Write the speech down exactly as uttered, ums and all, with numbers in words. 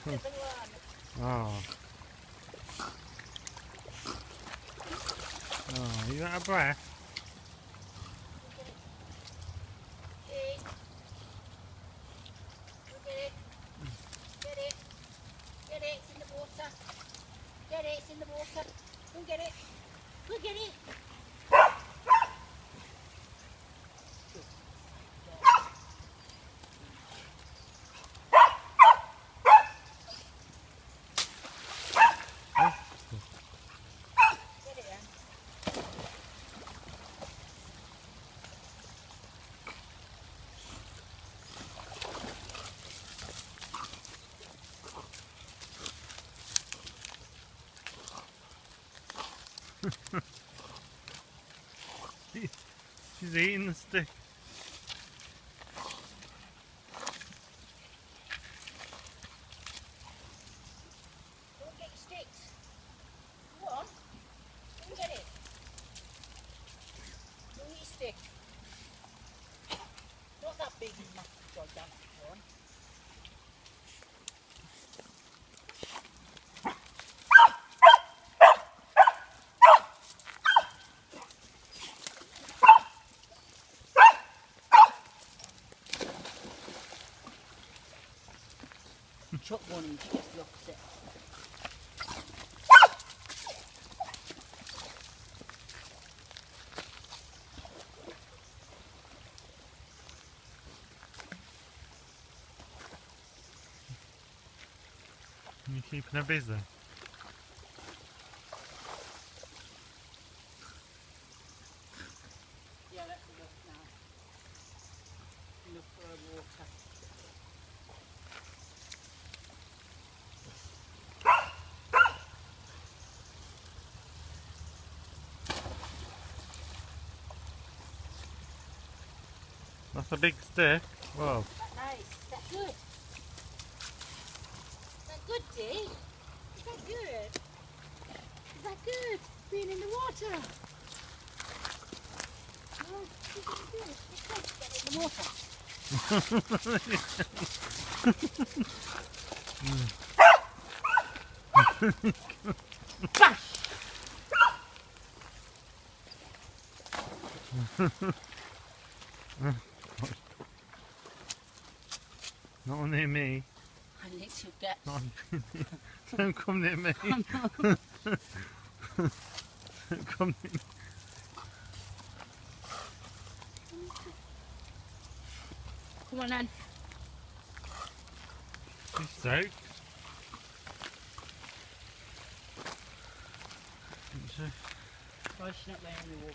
Oh. Oh, you out of breath? Get it. Get it. It's in the water. Get it. It's in the water. Go and get it. Go and get it. Get it then. She's eating the stick. Go and get your sticks. Go on. Go and get it. Go and get your stick. Not that big and massive gigantic one. Chuck one and she gets the opposite. You're keeping her busy. Yeah, let's look now. Look for a water. That's a big stick. Whoa. Is that nice? Is that good? Is that good, Dee? Is that good? Is that good? Being in the water? Oh, is that good? It's good to get in the water. Bash! Not near me. I need to get. Not Don't come near me. Don't come near me. Come on then. She's soaked. Isn't she? Why is she not laying in the water?